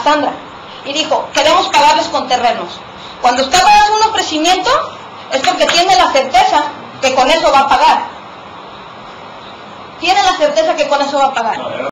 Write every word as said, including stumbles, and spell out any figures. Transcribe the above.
Sandra, y dijo, queremos pagarles con terrenos. Cuando usted hace un ofrecimiento, es porque tiene la certeza que con eso va a pagar. Tiene la certeza que con eso va a pagar.